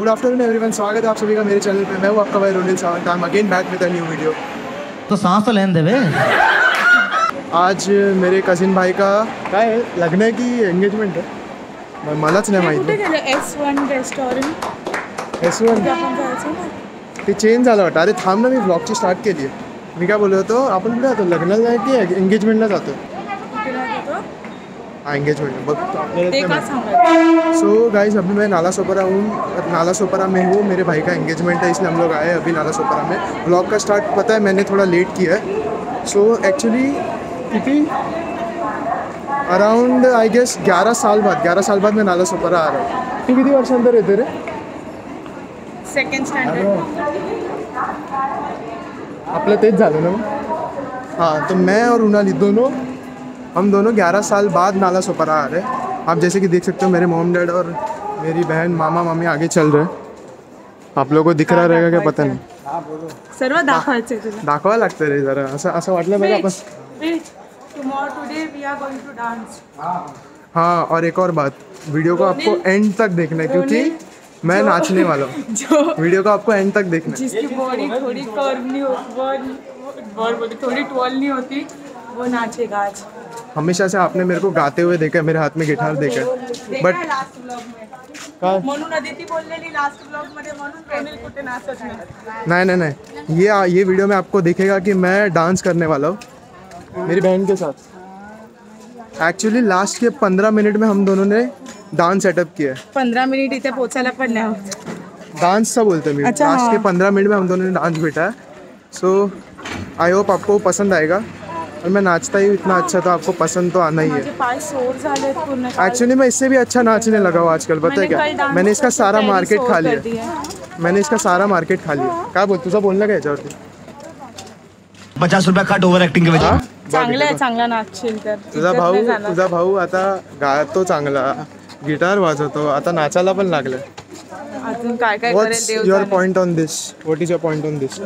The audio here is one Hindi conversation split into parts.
आफ्टरनून एवरीवन, स्वागत है आप सभी का मेरे चैनल पे। मैं हूँ आपका भाई Ronil Sawant. I am again back with a new video. तो सांस तो लेने देवे। आज मेरे कजिन भाई का काय लग्न आहे की एंगेजमेंट आहे, मलाच नाही माहिती। S1 रेस्टॉरंट S1 ते चेंज झालं वाटतं। अरे थांब ना, मी व्लॉगची स्टार्ट केली आहे। मी काय बोलत होतो, आपण कुठे जातो, लग्नाला जाय की एंगेजमेंटला जातो? हाँ एंगेजमेंट बट सो गाइस अभी मैं नाला सोपारा में हूँ। मेरे भाई का एंगेजमेंट है, इसलिए हम लोग आए अभी नाला सोपारा में। ब्लॉग का स्टार्ट पता है मैंने थोड़ा लेट किया है। सो एक्चुअली कितनी अराउंड आई गेस 11 साल बाद मैं नाला सोपारा आ रहा हूँ। तू किती वर्षांतर येते रे? Second standard. आपलं तेच झालं ना। हाँ तो मैं और उनाली हम दोनों 11 साल बाद नाला सोपारा आ रहे हैं। आप जैसे कि देख सकते हो मेरे मॉम डैड और मेरी बहन मामा मामी आगे चल रहे हैं। आप लोगों को दिख रहा रहेगा क्या पता नहीं। सर्व दाखवायचं तुला। दाखवा लागतं रे जरा, असं वाटलं बघा आपण। Today we are going to dance. हाँ और एक और बात, वीडियो को आपको एंड तक देखना है क्योंकि मैं नाचने वाला हूँ। वीडियो को आपको एंड तक देखना है। जिसकी बॉडी थोड़ी कर्व नहीं होती, थोड़ी टॉल नहीं होती, वो नाचेगा आज। हमेशा से आपने मेरे को गाते हुए देखा है, मेरे हाथ में गिटार देखा है, बट लास्ट ब्लॉग में म्हणून अदिती बोललेली लास्ट ब्लॉग मध्ये म्हणून रोनिल कुठे नाचत नहीं ये वीडियो में आपको दिखेगा कि मैं डांस करने वाला हूँ मेरी बहन के साथ। एक्चुअली लास्ट के 15 मिनट में हम दोनों ने डांस सेटअप किया है। 15 मिनिट इथे पोचायला पण नाही होत। डांस सा बोलते हैं अच्छा, लास्ट हाँ। के 15 मिनट में हम दोनों ने डांस बैठा है। सो आई होप आपको पसंद आएगा। और मैं नाचता ही इतना अच्छा तो आपको पसंद तो आना ही है। एक्चुअली मैं इससे भी अच्छा नाचने लगा हूँ आजकल, पता है क्या? मैंने इसका सारा मार्केट खा लिया। क्या बोल तुझा बोलना क्या याच्यावरती? 50 रुपया कट ओव्हर ऍक्टिंग के वजह। चांगला नाचशील तर। तुझा भाऊ आता गातो चांगला, गिटार वाजवतो, आता नाचायला पण लागलाय। अजून काय करेल देव योर जाणे। Point on this? What is your point on this?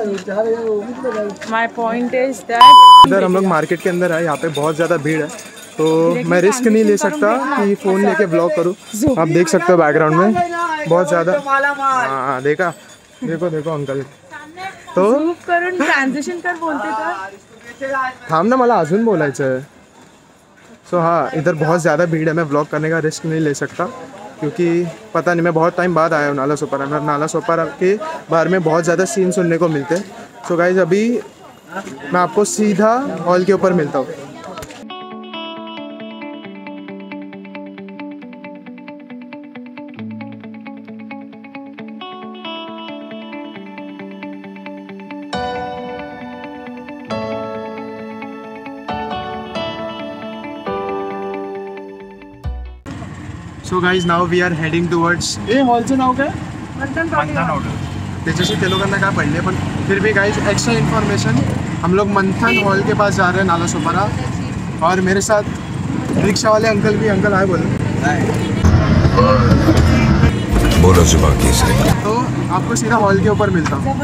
My point is that इधर हम लोग मार्केट के अंदर है, यहाँ पे बहुत ज़्यादा भीड़ है तो मैं रिस्क नहीं ले सकता कि फ़ोन लेके ब्लॉग करूँ। आप देख सकते हो बैकग्राउंड में बहुत ज़्यादा। हाँ देखो अंकल तो करून ट्रान्झिशन कर बोलते तर। थांब ना, मला अजून बोलायचं है। सो हाँ इधर बहुत ज़्यादा भीड़ है, मैं ब्लॉग करने का रिस्क नहीं ले सकता क्योंकि पता नहीं, मैं बहुत टाइम बाद आया हूँ नाला सोपारा के बारे में बहुत ज़्यादा सीन सुनने को मिलते हैं। सो गाइज अभी मैं आपको सीधा हॉल के ऊपर मिलता हूँ। So guys now we are heading towards हॉलचं नाव काय? त्याच्याशी ते लोकांना काय पडले, पण फिर भी गाइज एक्स्ट्रा इन्फॉर्मेशन, हम लोग मंथन हॉल के पास जा रहे हैं नाला सोपारा। और मेरे साथ रिक्शा वाले अंकल भी। अंकल आए बोलो जुबान की से। तो आपको सीधा हॉल के ऊपर मिलता हूँ।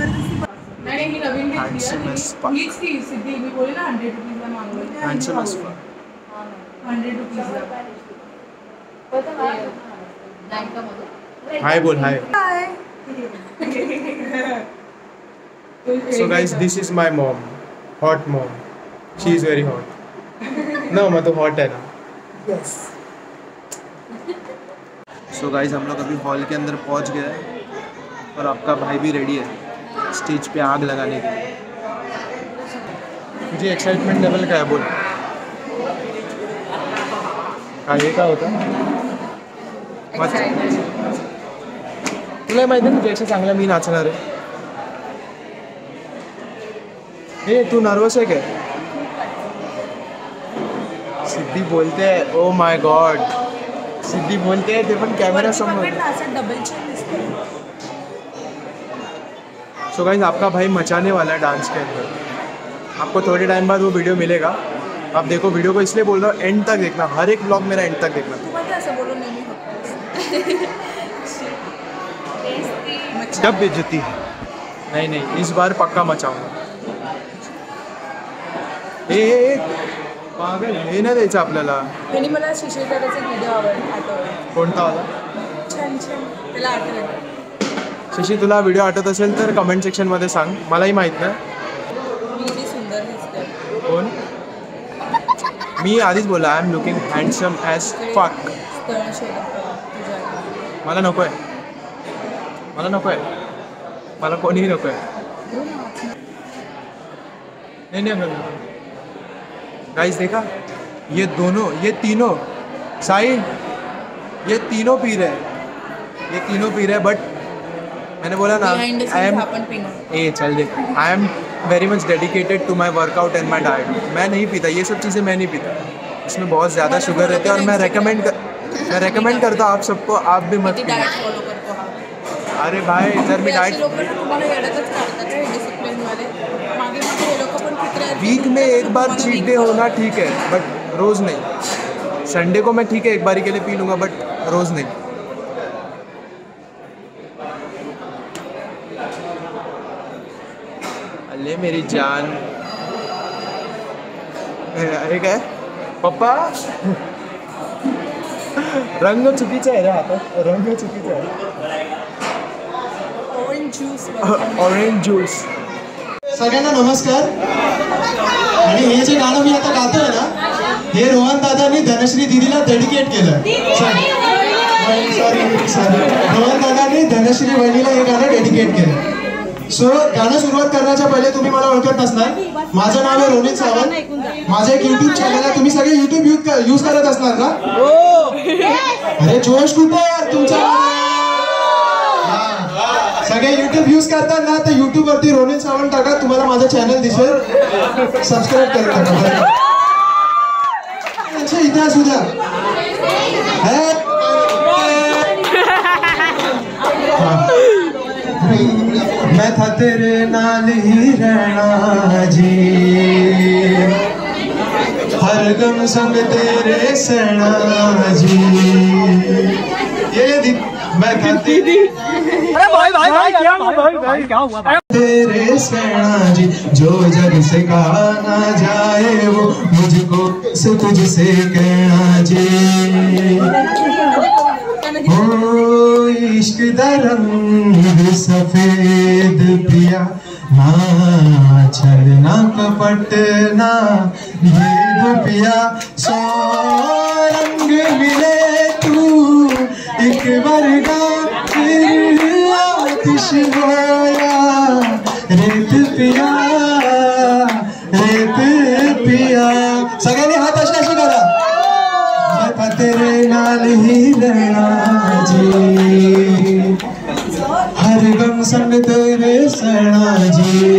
हाय बोल हाय। So guys, this is my mom, hot mom. She is very hot. No, मैं तो hot है ना। Yes. So guys, हम लोग अभी हॉल के अंदर पहुंच गए हैं और आपका भाई भी रेडी है स्टेज पे आग लगाने के लिए। मुझे एक्साइटमेंट लेवल क्या है बोल? ये क्या होता? तुला माहिती आहे तुझ्यापेक्षा चांगला मी नाचणार आहे। हे तू नर्वस आहे क्या? सिद्धी बोलते है, ओ माय गॉड सिद्धी बोलते है ते पण कॅमेरा समोर। सो गाइस आपका भाई मचाने वाला है डांस के अंदर। आपको थोड़े टाइम बाद वो वीडियो मिलेगा। आप देखो वीडियो को, इसलिए बोल रहा हूँ एंड तक देखना, हर एक ब्लॉग मेरा एंड तक देखना। जब बेइज्जती है नहीं इस बार पक्का मचाऊंगा। पागल हे नाही द्यायचं आपल्याला। आणि मला शिशिर दादाचा व्हिडिओ आवडला। कोणता वाला? छान त्याला आठवलं शशी तुला व्हिडिओ आठवत असेल तर कमेंट सेक्शनमध्ये सांग, मलाही माहीत नाही. किती सुंदर दिसते. कोण? मी आधीच बोला I am looking handsome as fuck. स्थळ शोधत तुझ्या. मला नको आहे, मला नको आहे, मला कोणीही नको आहे. नहीं नहीं गाइस देखा, ये दोनों, ये तीनों साई, ये तीनों पी रहे हैं, ये तीनों पी रहे हैं. बट मैंने बोला ना आई एम ए चल दे, I am very much dedicated to my workout and my diet. मैं नहीं पीता ये सब चीज़ें, मैं नहीं पीता. इसमें बहुत ज़्यादा शुगर रहते हैं और मैं रेकमेंड करता हूँ आप सबको, आप भी मत पीना. अरे भाई जर मी डाइट वीक में एक बार चीट डे होना ठीक है, बट रोज़ नहीं. संडे को मैं ठीक है एक बारी के लिए पी लूँगा, बट रोज़ नहीं. अले मेरी जान. अरे काय पप्पा, रंग चुकीचा आहे रे हातात, रंग चुकीचा आहे. Orange juice. सगळ्यांना नमस्कार. आणि हे जे गाणं मी आता गातोय ना, हे रोहन दादांनी धनश्री दीदीला डेडिकेट केलं. सॉरी, रोहन दादांनी धनश्री वहिनीला हे गाणं डेडिकेट केलं. सो गाणं सुरुवात करण्याच्या पहिले तुम्ही मला ओळखत नसणार, माझं नाव आहे रोनित सावंत. माझं एक युट्यूब चॅनल आहे. तुम्ही सगळे युट्यूब यूज करत असणार ना? अरे जोश कुठे तुमच्या? सगळे युट्यूब यूज करतात ना, तर युट्यूब वरती रोनित सावंत टाका, तुम्हाला माझं चॅनल दिसेल. सबस्क्राईब करा टाका. इथे असू द्या. मैं था तेरे नाल ही रहना जी, हर दम संग तेरे सहना जी. ये मैं था दीदी, अरे भाई क्या हुआ भाई? तेरे सहना जी, जो जग से कहा ना जाए वो मुझको से तुझसे कहना जी. ओ इश्क दा रंग सफेद पिया, ना छलना कपट ना भेद पिया. सो रंग मिले तू एक वर्गा, फिर आतिश होया रेत पिया, रेत पिया. सगळ्यांनी हात असे असे करा. मैं तेरे नाल ही रहना जी, हर गम संग तेरे सहना जी.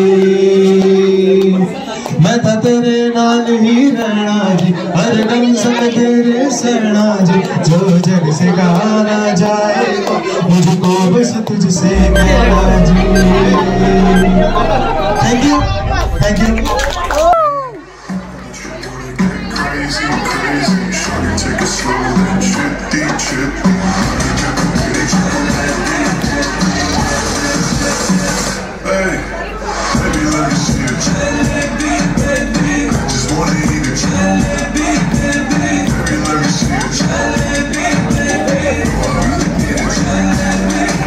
मैं तेरे नाल ही रहना जी, हर गम संग तेरे सहना जी. जो जग से कहा ना जाए मुझको बस तुझसे कहना जी. Thank you, thank you. Take it slow and chip. Hey, baby, let me see it. Just wanna eat it. Baby, let me see it. Oh, I really need it.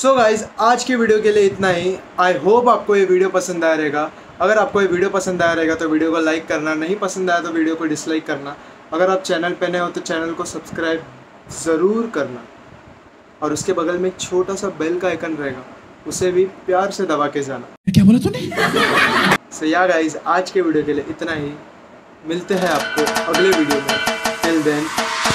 So guys आज की वीडियो के लिए इतना ही। आई होप आपको ये वीडियो पसंद आया रहेगा। अगर आपको ये वीडियो पसंद आया रहेगा तो वीडियो को लाइक करना, नहीं पसंद आया तो वीडियो को डिसलाइक करना। अगर आप चैनल पे नए हो तो चैनल को सब्सक्राइब ज़रूर करना और उसके बगल में एक छोटा सा बेल का आइकन रहेगा, उसे भी प्यार से दबा के जाना। क्या बोला तूने? सो या गाइज आज के वीडियो के लिए इतना ही। मिलते हैं आपको अगले वीडियो में। Till then